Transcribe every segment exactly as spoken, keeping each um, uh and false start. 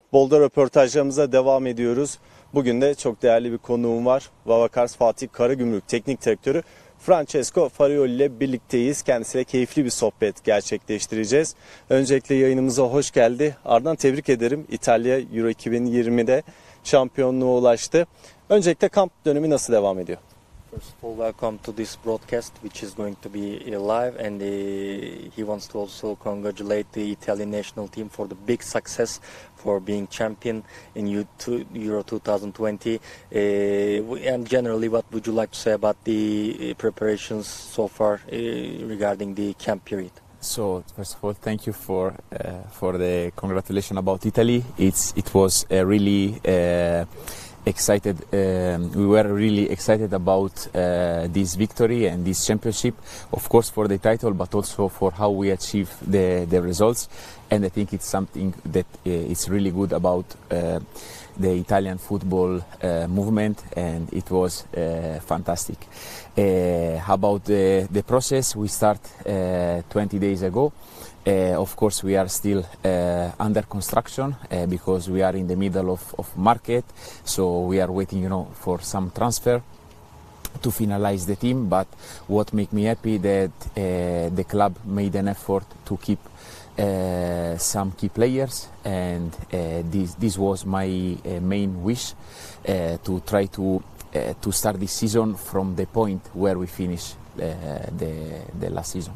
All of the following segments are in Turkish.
Futbolda röportajlarımıza devam ediyoruz. Bugün de çok değerli bir konuğum var. Vavakars Fatih Karagümrük Teknik Direktörü Francesco Farioli ile birlikteyiz. Kendisiyle keyifli bir sohbet gerçekleştireceğiz. Öncelikle yayınımıza hoş geldi. Ardından tebrik ederim. İtalya Euro iki bin yirmide şampiyonluğa ulaştı. Öncelikle kamp dönemi nasıl devam ediyor? First of all, welcome to this broadcast, which is going to be live, and uh, he wants to also congratulate the Italian national team for the big success for being champion in Euro twenty twenty. Uh, and generally, what would you like to say about the preparations so far uh, regarding the camp period? So first of all, thank you for uh, for the congratulation about Italy. It's it was a really. Uh, excited um, we were really excited about uh, this victory and this championship, of course for the title, but also for how we achieve the the results. And I think it's something that uh, is really good about uh, the Italian football uh, movement, and it was uh, fantastic. Uh, about the the process, we start uh, twenty days ago. Uh, of course, we are still uh, under construction uh, because we are in the middle of, of market, so we are waiting, you know, for some transfer to finalize the team. But what makes me happy that uh, the club made an effort to keep uh, some key players, and uh, this this was my uh, main wish uh, to try to uh, to start this season from the point where we finish uh, the the last season.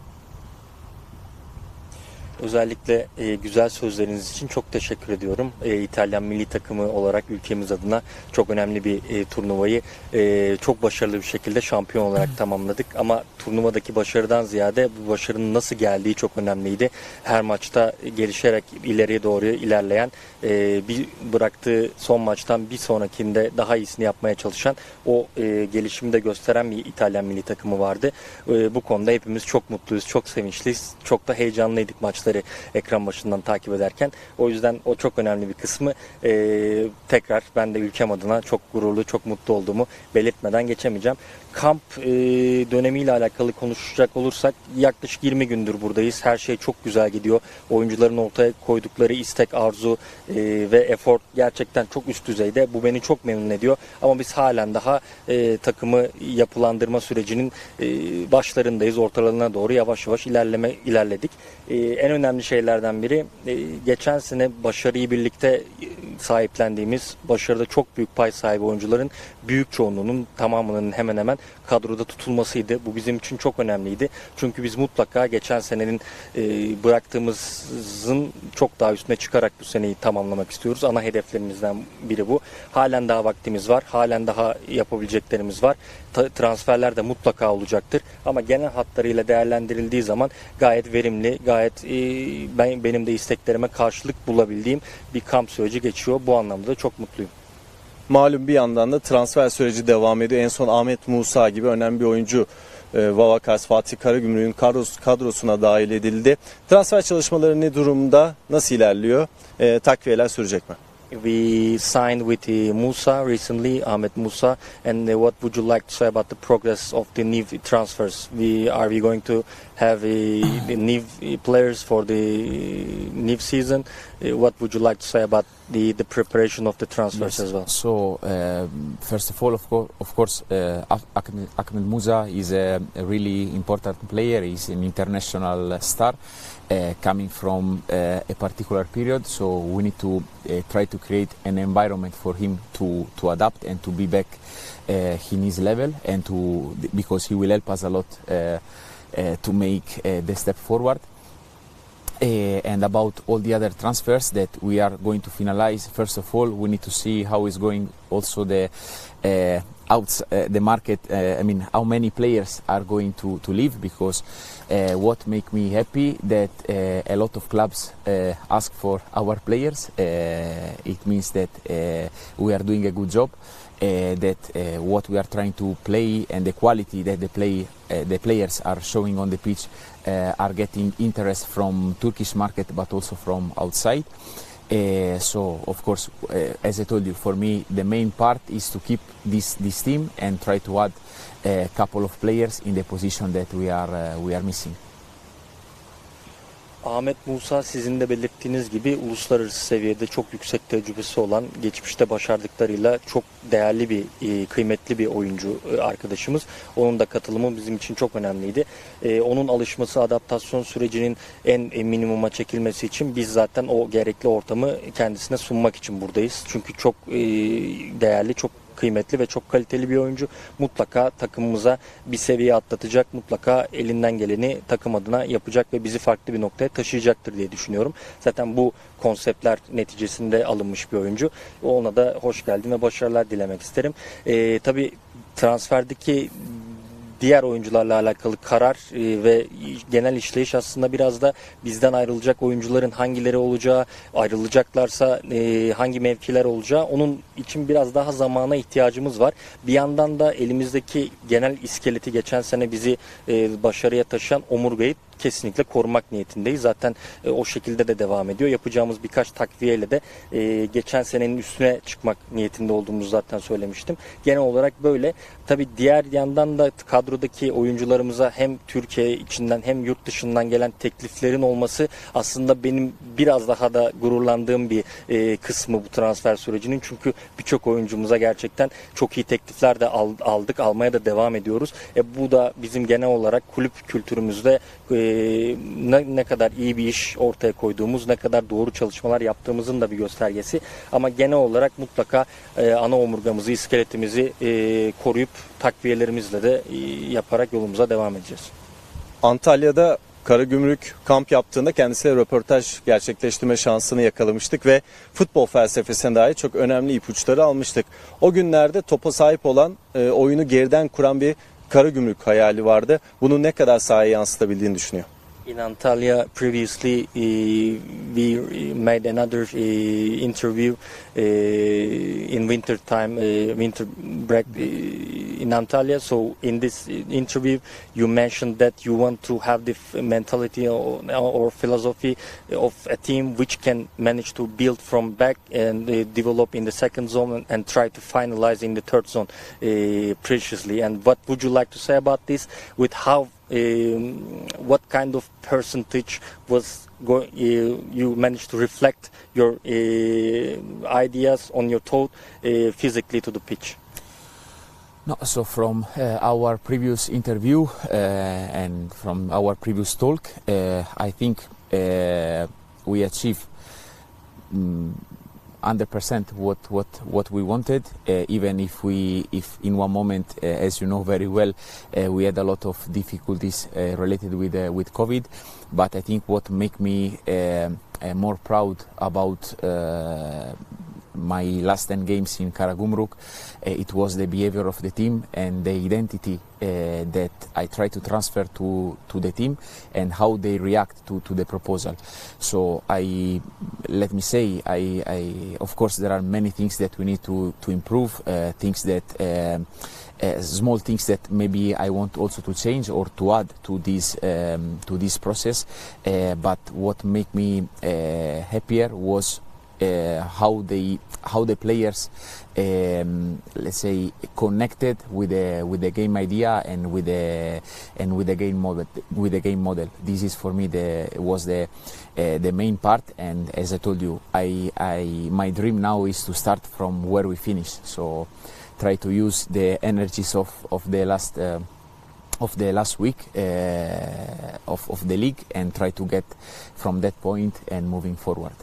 Özellikle e, güzel sözleriniz için çok teşekkür ediyorum. E, İtalyan milli takımı olarak ülkemiz adına çok önemli bir e, turnuvayı e, çok başarılı bir şekilde şampiyon olarak tamamladık. Ama turnuvadaki başarıdan ziyade bu başarının nasıl geldiği çok önemliydi. Her maçta gelişerek ileriye doğru ilerleyen, e, bir bıraktığı son maçtan bir sonrakinde daha iyisini yapmaya çalışan, o e, gelişimi de gösteren bir İtalyan milli takımı vardı. E, bu konuda hepimiz çok mutluyuz, çok sevinçliyiz, çok da heyecanlıydık maçları ekran başından takip ederken. O yüzden o çok önemli bir kısmı. Ee, tekrar ben de ülkem adına çok gururlu, çok mutlu olduğumu belirtmeden geçemeyeceğim. Kamp e, dönemiyle alakalı konuşacak olursak yaklaşık yirmi gündür buradayız. Her şey çok güzel gidiyor. Oyuncuların ortaya koydukları istek, arzu e, ve efor gerçekten çok üst düzeyde. Bu beni çok memnun ediyor. Ama biz halen daha e, takımı yapılandırma sürecinin e, başlarındayız. Ortalarına doğru yavaş yavaş ilerleme ilerledik. E, en önemli şeylerden biri e, geçen sene başarıyı birlikte sahiplendiğimiz, başarıda çok büyük pay sahibi oyuncuların büyük çoğunluğunun, tamamının hemen hemen kadroda tutulmasıydı. Bu bizim için çok önemliydi. Çünkü biz mutlaka geçen senenin e, bıraktığımızın çok daha üstüne çıkarak bu seneyi tamamlamak istiyoruz. Ana hedeflerimizden biri bu. Halen daha vaktimiz var. Halen daha yapabileceklerimiz var. Ta, transferler de mutlaka olacaktır. Ama genel hatlarıyla değerlendirildiği zaman gayet verimli, gayet e, ben benim de isteklerime karşılık bulabildiğim bir kamp süreci geçiyor. Bu anlamda da çok mutluyum. Malum bir yandan da transfer süreci devam ediyor. En son Ahmet Musa gibi önemli bir oyuncu e, Vavakars Fatih Karagümrük'ün kadros, kadrosuna dahil edildi. Transfer çalışmaları ne durumda? Nasıl ilerliyor? E, takviyeler sürecek mi? We signed with uh, Musa recently, Ahmet Musa, and uh, what would you like to say about the progress of the new transfers? We are we going to have uh, the new players for the new season? Uh, what would you like to say about the the preparation of the transfers Yes. as well? So uh, first of all, of course, of course, uh, Ahmed, Ahmed Musa is a, a really important player. He's an international star. Uh, coming from uh, a particular period, so we need to uh, try to create an environment for him to to adapt and to be back uh, in his level, and to because he will help us a lot uh, uh, to make uh, the step forward. Uh, and about all the other transfers that we are going to finalize, first of all, we need to see how is going also the uh, outs uh, the market. Uh, I mean, how many players are going to to leave? Because uh, what make me happy that uh, a lot of clubs uh, ask for our players. Uh, it means that uh, we are doing a good job. Uh, that uh, what we are trying to play and the quality that the play uh, the players are showing on the pitch uh, are getting interest from Turkish market, but also from outside. Uh, so of course, uh, as I told you, for me the main part is to keep this this team and try to add a couple of players in the position that we are uh, we are missing. Ahmet Musa sizin de belirttiğiniz gibi uluslararası seviyede çok yüksek tecrübesi olan, geçmişte başardıklarıyla çok değerli bir, e, kıymetli bir oyuncu e, arkadaşımız. Onun da katılımı bizim için çok önemliydi. E, onun alışması, adaptasyon sürecinin en e, minimuma çekilmesi için biz zaten o gerekli ortamı kendisine sunmak için buradayız. Çünkü çok e, değerli, çok kıymetli ve çok kaliteli bir oyuncu. Mutlaka takımımıza bir seviye atlatacak, mutlaka elinden geleni takım adına yapacak ve bizi farklı bir noktaya taşıyacaktır diye düşünüyorum. Zaten bu konseptler neticesinde alınmış bir oyuncu. Ona da hoş geldin ve başarılar dilemek isterim. Ee, tabii transferdeki diğer oyuncularla alakalı karar e, ve genel işleyiş aslında biraz da bizden ayrılacak oyuncuların hangileri olacağı, ayrılacaklarsa e, hangi mevkiler olacağı, onun için biraz daha zamana ihtiyacımız var. Bir yandan da elimizdeki genel iskeleti, geçen sene bizi e, başarıya taşıyan omurgayı kesinlikle korumak niyetindeyiz. Zaten e, o şekilde de devam ediyor. Yapacağımız birkaç takviyeyle de e, geçen senenin üstüne çıkmak niyetinde olduğumuzu zaten söylemiştim. Genel olarak böyle. Tabii diğer yandan da kadrodaki oyuncularımıza hem Türkiye içinden hem yurt dışından gelen tekliflerin olması aslında benim biraz daha da gururlandığım bir e, kısmı bu transfer sürecinin. Çünkü birçok oyuncumuza gerçekten çok iyi teklifler de aldık. Almaya da devam ediyoruz. E, bu da bizim genel olarak kulüp kültürümüzde e, Ne, ne kadar iyi bir iş ortaya koyduğumuz, ne kadar doğru çalışmalar yaptığımızın da bir göstergesi. Ama genel olarak mutlaka e, ana omurgamızı, iskeletimizi e, koruyup takviyelerimizle de e, yaparak yolumuza devam edeceğiz. Antalya'da Karagümrük kamp yaptığında kendisiyle röportaj gerçekleştirme şansını yakalamıştık ve futbol felsefesine dair çok önemli ipuçları almıştık. O günlerde topa sahip olan, e, oyunu geriden kuran bir Karagümrük hayali vardı. Bunu ne kadar sahaya yansıtabildiğini düşünüyor. In Antalya, previously uh, we made another uh, interview uh, in winter time, uh, winter break uh, in Antalya. So in this interview, you mentioned that you want to have the mentality or, or philosophy of a team which can manage to build from back and uh, develop in the second zone and, and try to finalize in the third zone uh, preciously. And what would you like to say about this? With how Um, what kind of percentage was go, uh, you managed to reflect your uh, ideas on your thought uh, physically to the pitch? No, so from uh, our previous interview uh, and from our previous talk, uh, I think uh, we achieved um, one hundred percent what what what we wanted, uh, even if we if in one moment, uh, as you know very well, uh, we had a lot of difficulties uh, related with uh, with COVID, but I think what make me uh, uh, more proud about uh, my last ten games in Karagümrük, uh, it was the behavior of the team and the identity uh, that I try to transfer to, to the team and how they react to, to the proposal. So I, let me say, I, I, of course there are many things that we need to, to improve, uh, things that uh, Uh, small things that maybe I want also to change or to add to this um, to this process. Uh, but what made me uh, happier was uh, how they how the players um, let's say connected with the with the game idea and with the and with the game model with the game model. This is for me the was the uh, the main part. And as I told you, I I my dream now is to start from where we finish. So try to use the energies of, of the last uh, of the last week uh, of, of the league and try to get from that point and moving forward.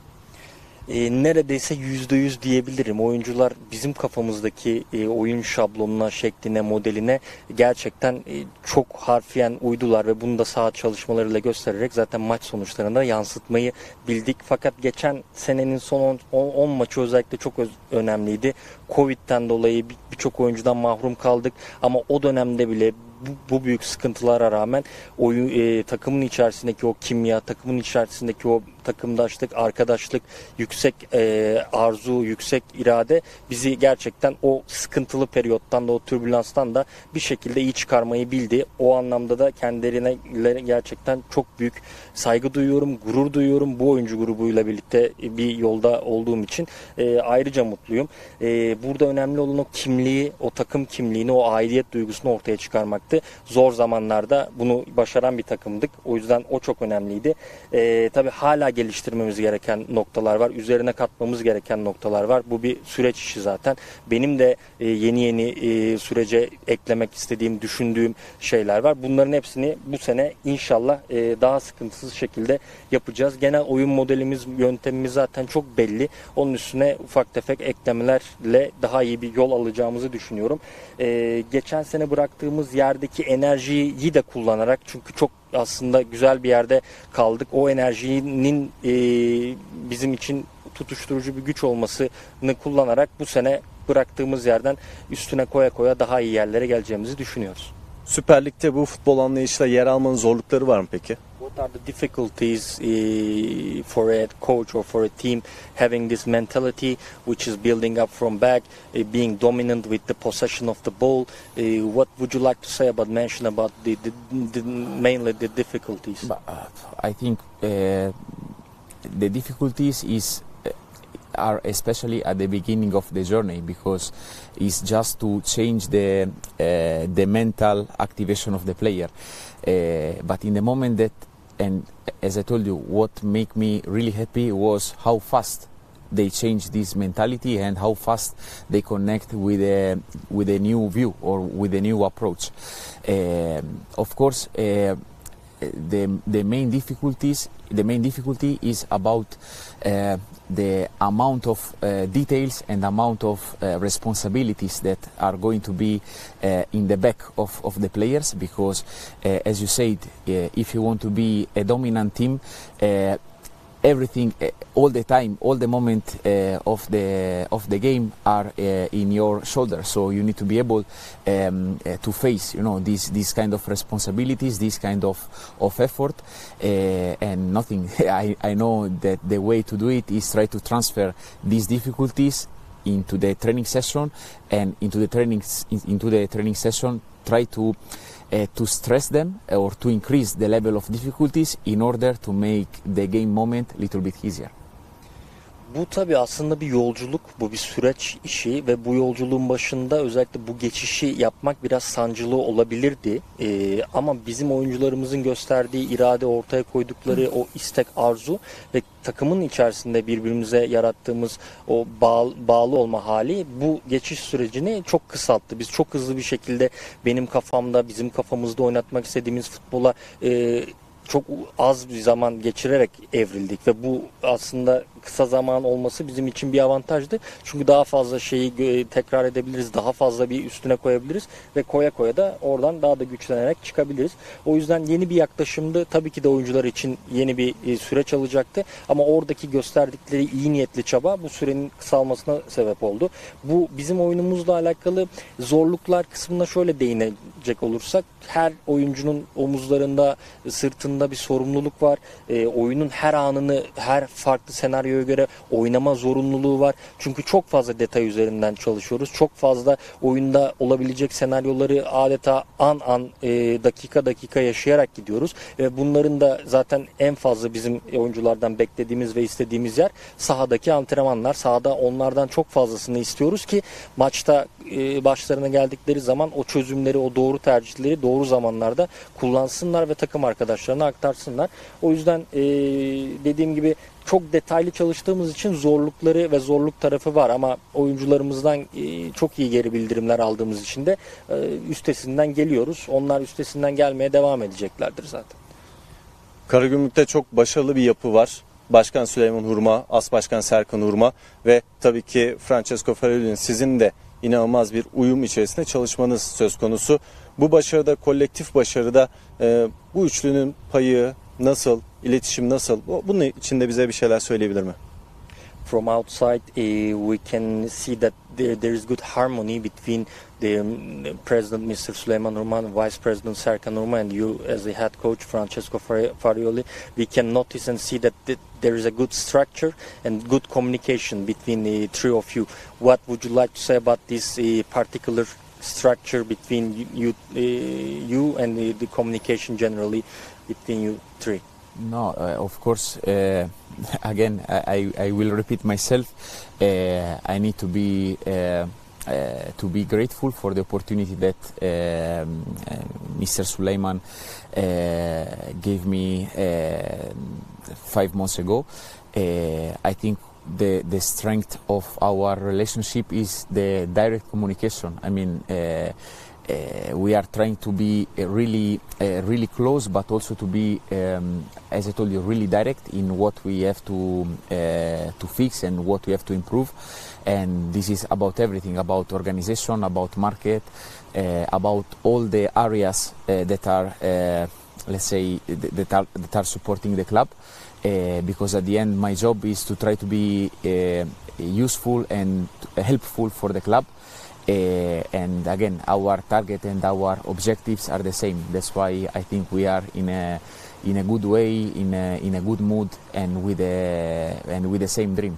E, neredeyse yüzde yüz diyebilirim. Oyuncular bizim kafamızdaki e, oyun şablonuna, şekline, modeline gerçekten e, çok harfiyen uydular ve bunu da saha çalışmalarıyla göstererek zaten maç sonuçlarında yansıtmayı bildik. Fakat geçen senenin son on maçı özellikle çok öz, önemliydi. Covid'den dolayı birçok bir oyuncudan mahrum kaldık ama o dönemde bile Bu, bu büyük sıkıntılara rağmen oyun, e, takımın içerisindeki o kimya, takımın içerisindeki o takımdaşlık, arkadaşlık, yüksek e, arzu, yüksek irade bizi gerçekten o sıkıntılı periyottan da, o türbülanstan da bir şekilde iyi çıkarmayı bildi. O anlamda da kendilerine gerçekten çok büyük saygı duyuyorum, gurur duyuyorum. Bu oyuncu grubuyla birlikte bir yolda olduğum için e, ayrıca mutluyum. E, burada önemli olan o kimliği, o takım kimliğini, o aidiyet duygusunu ortaya çıkarmaktı. Zor zamanlarda bunu başaran bir takımdık. O yüzden o çok önemliydi. E, tabii hala geliştirmemiz gereken noktalar var. Üzerine katmamız gereken noktalar var. Bu bir süreç işi zaten. Benim de e, yeni yeni e, sürece eklemek istediğim, düşündüğüm şeyler var. Bunların hepsini bu sene inşallah e, daha sıkıntısız şekilde yapacağız. Genel oyun modelimiz, yöntemimiz zaten çok belli. Onun üstüne ufak tefek eklemelerle daha iyi bir yol alacağımızı düşünüyorum. E, geçen sene bıraktığımız yerdeki enerjiyi de kullanarak, çünkü çok aslında güzel bir yerde kaldık. O enerjinin e, bizim için tutuşturucu bir güç olmasını kullanarak bu sene bıraktığımız yerden üstüne koya koya daha iyi yerlere geleceğimizi düşünüyoruz. Süper Lig'de bu futbol anlayışla yer almanın zorlukları var mı peki? What are the difficulties uh, for a coach or for a team having this mentality which is building up from back, uh, being dominant with the possession of the ball? Uh, what would you like to say about mention about the, the, the mainly the difficulties? But, uh, I think uh, the difficulties is are especially at the beginning of the journey, because it's just to change the uh, the mental activation of the player. Uh, but in the moment that, and as I told you, what made me really happy was how fast they change this mentality and how fast they connect with a with a new view or with a new approach. Uh, of course, uh, the the main difficulties the main difficulty is about uh, the amount of uh, details and amount of uh, responsibilities that are going to be uh, in the back of, of the players, because uh, as you said, uh, if you want to be a dominant team, uh, everything, uh, all the time, all the moment uh, of the of the game are uh, in your shoulders. So you need to be able um, uh, to face, you know, these these kind of responsibilities, this kind of of effort, uh, and nothing. I I know that the way to do it is try to transfer these difficulties into the training session, and into the training into the training session try to Uh, to stress them or to increase the level of difficulties in order to make the game moment a little bit easier. Bu tabii aslında bir yolculuk, bu bir süreç işi ve bu yolculuğun başında özellikle bu geçişi yapmak biraz sancılı olabilirdi. Ee, ama bizim oyuncularımızın gösterdiği irade, ortaya koydukları o istek, arzu ve takımın içerisinde birbirimize yarattığımız o bağ, bağlı olma hali bu geçiş sürecini çok kısalttı. Biz çok hızlı bir şekilde benim kafamda, bizim kafamızda oynatmak istediğimiz futbola e, çok az bir zaman geçirerek evrildik ve bu aslında kısa zaman olması bizim için bir avantajdı. Çünkü daha fazla şeyi tekrar edebiliriz, daha fazla bir üstüne koyabiliriz ve koya koya da oradan daha da güçlenerek çıkabiliriz. O yüzden yeni bir yaklaşımdı. Tabii ki de oyuncular için yeni bir süreç alacaktı ama oradaki gösterdikleri iyi niyetli çaba bu sürenin kısalmasına sebep oldu. Bu bizim oyunumuzla alakalı zorluklar kısmına şöyle değinecek olursak, her oyuncunun omuzlarında, sırtında bir sorumluluk var. E, oyunun her anını, her farklı senaryoya göre oynama zorunluluğu var. Çünkü çok fazla detay üzerinden çalışıyoruz. Çok fazla oyunda olabilecek senaryoları adeta an an, e, dakika dakika yaşayarak gidiyoruz. Ve bunların da zaten en fazla bizim oyunculardan beklediğimiz ve istediğimiz yer sahadaki antrenmanlar. Sahada onlardan çok fazlasını istiyoruz ki maçta e, başlarına geldikleri zaman o çözümleri, o doğru tercihleri doğru zamanlarda kullansınlar ve takım arkadaşlarına aktarsınlar. O yüzden e, dediğim gibi çok detaylı çalıştığımız için zorlukları ve zorluk tarafı var ama oyuncularımızdan e, çok iyi geri bildirimler aldığımız için de e, üstesinden geliyoruz. Onlar üstesinden gelmeye devam edeceklerdir zaten. Karagümrük'te çok başarılı bir yapı var. Başkan Süleyman Hurma, As Başkan Serkan Hurma ve tabii ki Francesco Farioli'nin sizin de inanılmaz bir uyum içerisinde çalışmanız söz konusu. Bu başarıda, kolektif başarıda e, bu üçlünün payı nasıl, iletişim nasıl? Bunun için de bize bir şeyler söyleyebilir mi? from outside, uh, we can see that there, there is good harmony between the um, President Mister Süleyman Urman, Vice President Serkan Urman, and you as the head coach Francesco Farioli. We can notice and see that th there is a good structure and good communication between the three of you. What would you like to say about this uh, particular structure between you, you, uh, you and the, the communication generally between you three? No, uh, of course, uh, again, I, I will repeat myself. Uh, I need to be uh, uh, to be grateful for the opportunity that um, uh, Mister Süleyman uh, gave me uh, five months ago. Uh, I think the the strength of our relationship is the direct communication. I mean. Uh, Uh, we are trying to be uh, really, uh, really close, but also to be, um, as I told you, really direct in what we have to uh, to fix and what we have to improve. And this is about everything: about organization, about market, uh, about all the areas uh, that are, uh, let's say, that are that are supporting the club. Uh, because at the end, my job is to try to be uh, useful and helpful for the club. Uh, and again, our target and our objectives are the same. That's why I think we are in a in a good way, in a in a good mood, and with a and with the same dream.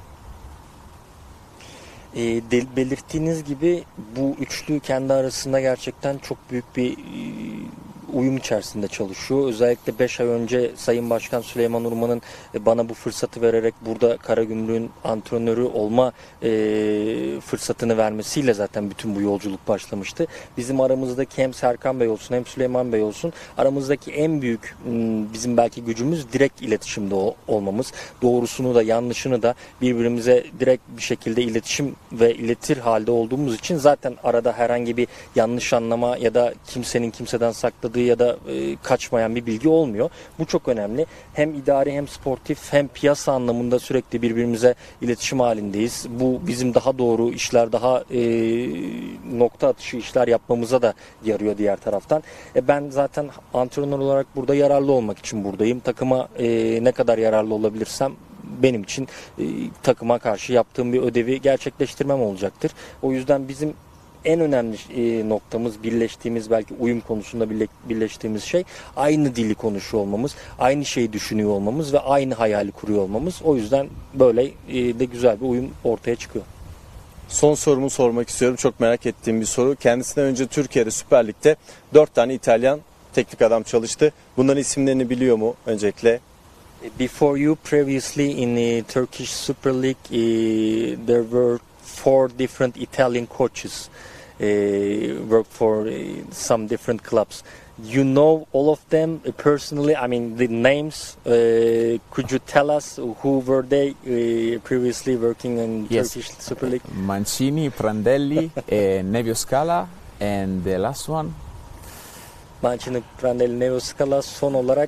E, de, belirttiğiniz gibi bu üçlü kendi arasında gerçekten çok büyük bir e, uyum içerisinde çalışıyor. Özellikle beş ay önce Sayın Başkan Süleyman Urman'ın e, bana bu fırsatı vererek burada Karagümrük'ün antrenörü olma e, fırsatını vermesiyle zaten bütün bu yolculuk başlamıştı. Bizim aramızdaki hem Serkan Bey olsun hem Süleyman Bey olsun aramızdaki en büyük bizim belki gücümüz direkt iletişimde olmamız. Doğrusunu da yanlışını da birbirimize direkt bir şekilde iletişim ve iletir halde olduğumuz için zaten arada herhangi bir yanlış anlama ya da kimsenin kimseden sakladığı ya da e, kaçmayan bir bilgi olmuyor. Bu çok önemli. Hem idari hem sportif hem piyasa anlamında sürekli birbirimize iletişim halindeyiz. Bu bizim daha doğru işler, daha e, nokta atışı işler yapmamıza da yarıyor diğer taraftan. E, ben zaten antrenör olarak burada yararlı olmak için buradayım. Takıma e, ne kadar yararlı olabilirsem benim için e, takıma karşı yaptığım bir ödevi gerçekleştirmem olacaktır. O yüzden bizim en önemli e, noktamız, birleştiğimiz, belki uyum konusunda birle, birleştiğimiz şey aynı dili konuşuyor olmamız, aynı şeyi düşünüyor olmamız ve aynı hayali kuruyor olmamız. O yüzden böyle e, de güzel bir uyum ortaya çıkıyor. Son sorumu sormak istiyorum. Çok merak ettiğim bir soru. Kendisinden önce Türkiye'de Süper Lig'de dört tane İtalyan teknik adam çalıştı. Bunların isimlerini biliyor mu öncelikle? Before you, previously in the Turkish Super League, uh, there were four different Italian coaches uh, worked for uh, some different clubs. You know all of them personally? I mean, the names. Uh, could you tell us who were they uh, previously working in Yes. Turkish Super League? Mancini, Prandelli, uh, Nevio Scala, and the last one. Mancini, Prandelli, Nevio Scala, son olarak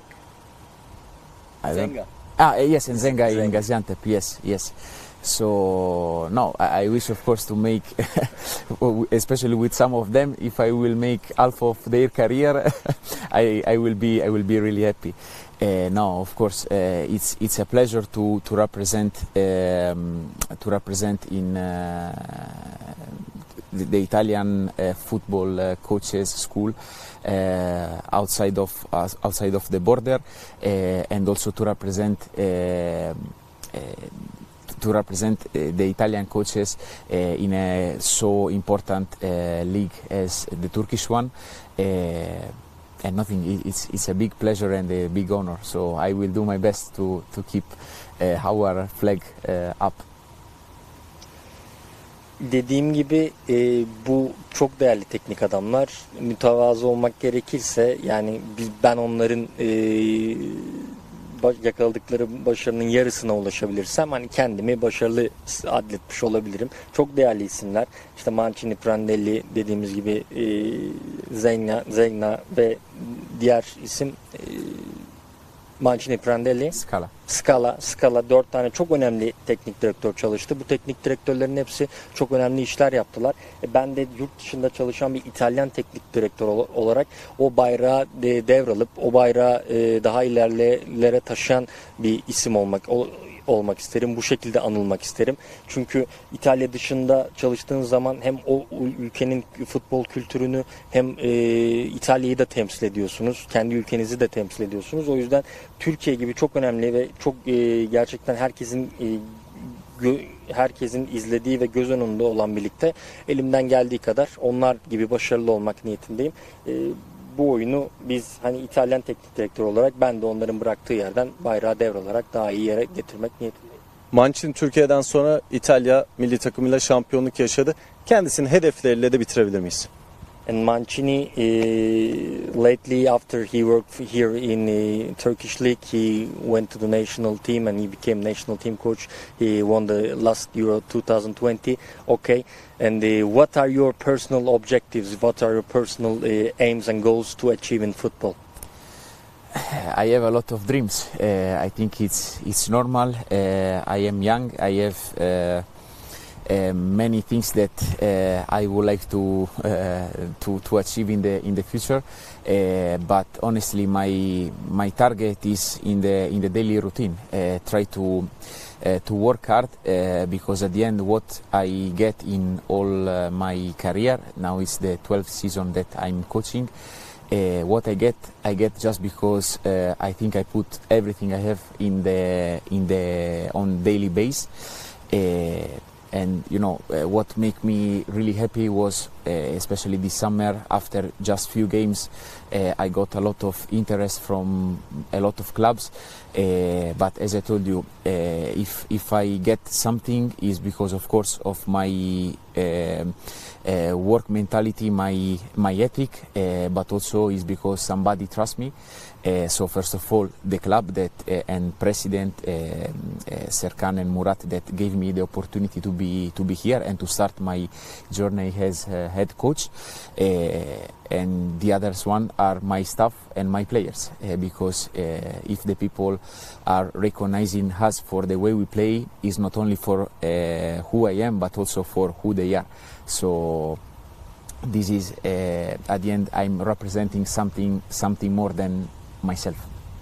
I don't- Zenga. Ah, eh, yes, and Zenga in Zenga. Gaziantep, yes, yes. So, no, I, I wish, of course, to make, especially with some of them, if I will make half of their career, I, I will be, I will be really happy. Uh, no, of course, uh, it's it's a pleasure to to represent um, to represent in uh, the, the Italian uh, football uh, coaches school. Uh, outside of uh, outside of the border, uh, and also to represent uh, uh, to represent uh, the Italian coaches uh, in a so important uh, league as the Turkish one. Uh, and nothing, it's it's a big pleasure and a big honor. So I will do my best to to keep uh, our flag uh, up. Dediğim gibi e, bu çok değerli teknik adamlar. Mütevazı olmak gerekirse yani biz, ben onların e, baş, yakaladıkları başarının yarısına ulaşabilirsem hani kendimi başarılı adletmiş olabilirim. Çok değerli isimler. İşte Mancini, Prandelli dediğimiz gibi e, Zegna, Zegna ve diğer isim e, Mancini, Prandelli, Scala. Scala, Scala dört tane çok önemli teknik direktör çalıştı. Bu teknik direktörlerin hepsi çok önemli işler yaptılar. E, ben de yurt dışında çalışan bir İtalyan teknik direktör olarak o bayrağı devralıp o bayrağı daha ilerlere taşıyan bir isim olmak olmak isterim. Bu şekilde anılmak isterim. Çünkü İtalya dışında çalıştığınız zaman hem o ülkenin futbol kültürünü hem e, İtalya'yı da temsil ediyorsunuz. Kendi ülkenizi de temsil ediyorsunuz. O yüzden Türkiye gibi çok önemli ve çok e, gerçekten herkesin e, gö, herkesin izlediği ve göz önünde olan birlikte elimden geldiği kadar onlar gibi başarılı olmak niyetindeyim. E, Bu oyunu biz hani İtalyan teknik direktör olarak ben de onların bıraktığı yerden bayrağı devralarak daha iyi yere getirmek niyetindeyim. Mancini Türkiye'den sonra İtalya milli takımıyla şampiyonluk yaşadı. Kendisinin hedefleriyle de bitirebilir miyiz? And Mancini, uh, lately after he worked here in the Turkish league, he went to the national team and he became national team coach. He won the last Euro twenty twenty. Okay. And uh, what are your personal objectives? What are your personal uh, aims and goals to achieve in football? I have a lot of dreams. Uh, I think it's it's normal. Uh, I am young. I have uh, uh, many things that uh, I would like to uh, to to achieve in the in the future. Uh, but honestly, my my target is in the in the daily routine. Uh, try to uh, to work hard uh, because at the end, what I get in all uh, my career now is the twelfth season that I'm coaching. Uh, what I get, I get just because uh, I think I put everything I have in the in the on daily base, uh, and you know uh, what make me really happy was uh, especially this summer after just few games, uh, I got a lot of interest from a lot of clubs. Uh, but as I told you, uh, if if I get something is because of course of my uh, uh, work mentality, my my ethic, uh, but also is because somebody trusts me. Uh, so first of all, the club that uh, and president uh, uh, Serkan and Murat that gave me the opportunity to be to be here and to start my journey as uh, head coach. Uh, and the others one are my staff and my players uh, because uh, if the people are recognizing us for the way we play, is not only for uh, who I am but also for who they are. So this is uh, at the end I'm representing something something more than myself.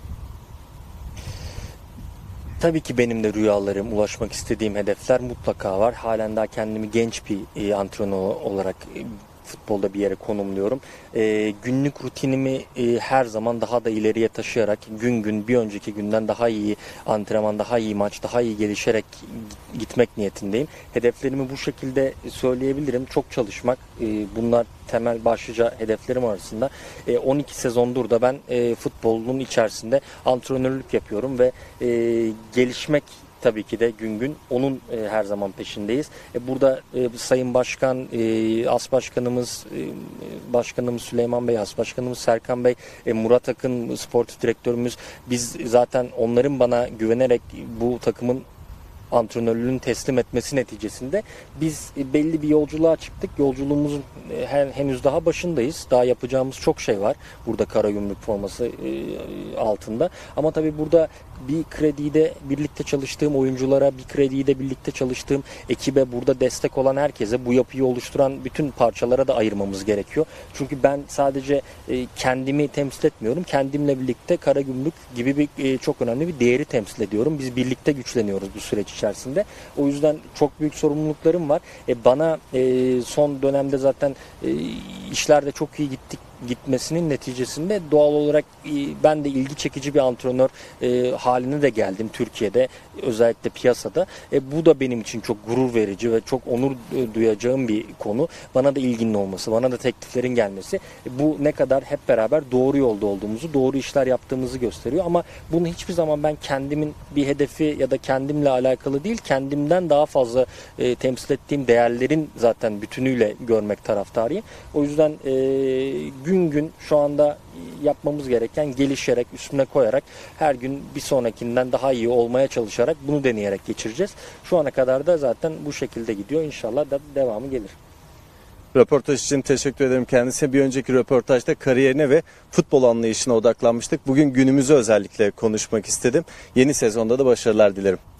Tabii ki benim de rüyalarım, ulaşmak istediğim hedefler mutlaka var. Halen daha kendimi genç bir e, antrenör olarak e, futbolda bir yere konumluyorum. E, günlük rutinimi e, her zaman daha da ileriye taşıyarak gün gün bir önceki günden daha iyi antrenman, daha iyi maç, daha iyi gelişerek gitmek niyetindeyim. Hedeflerimi bu şekilde söyleyebilirim. Çok çalışmak. E, bunlar temel başlıca hedeflerim arasında. E, on iki sezondur da ben e, futbolun içerisinde antrenörlük yapıyorum ve e, gelişmek tabii ki de gün gün onun e, her zaman peşindeyiz. E, burada e, Sayın Başkan, e, As Başkanımız, e, Başkanımız Süleyman Bey, As Başkanımız Serkan Bey, e, Murat Akın, sportif direktörümüz, biz zaten onların bana güvenerek bu takımın antrenörlüğünü teslim etmesi neticesinde biz belli bir yolculuğa çıktık. Yolculuğumuzun henüz daha başındayız. Daha yapacağımız çok şey var burada Karagümrük forması altında. Ama tabii burada bir krediyi de birlikte çalıştığım oyunculara, bir krediyi de birlikte çalıştığım ekibe, burada destek olan herkese, bu yapıyı oluşturan bütün parçalara da ayırmamız gerekiyor. Çünkü ben sadece kendimi temsil etmiyorum. Kendimle birlikte Karagümrük gibi bir çok önemli bir değeri temsil ediyorum. Biz birlikte güçleniyoruz bu süreç içerisinde. O yüzden çok büyük sorumluluklarım var. E bana e, son dönemde zaten e, işlerde çok iyi gittik gitmesinin neticesinde doğal olarak e, ben de ilgi çekici bir antrenör e, haline de geldim Türkiye'de, özellikle piyasada. E, bu da benim için çok gurur verici ve çok onur e, duyacağım bir konu. Bana da ilginin olması, bana da tekliflerin gelmesi. E, bu ne kadar hep beraber doğru yolda olduğumuzu, doğru işler yaptığımızı gösteriyor. Ama bunu hiçbir zaman ben kendimin bir hedefi ya da kendimle alakalı değil, kendimden daha fazla e, temsil ettiğim değerlerin zaten bütünüyle görmek taraftarıyım. O yüzden e, gün gün şu anda yapmamız gereken gelişerek, üstüne koyarak, her gün bir sonrakinden daha iyi olmaya çalışarak, bunu deneyerek geçireceğiz. Şu ana kadar da zaten bu şekilde gidiyor. İnşallah da devamı gelir. Röportaj için teşekkür ederim kendisine. Bir önceki röportajda kariyerine ve futbol anlayışına odaklanmıştık. Bugün günümüzü özellikle konuşmak istedim. Yeni sezonda da başarılar dilerim.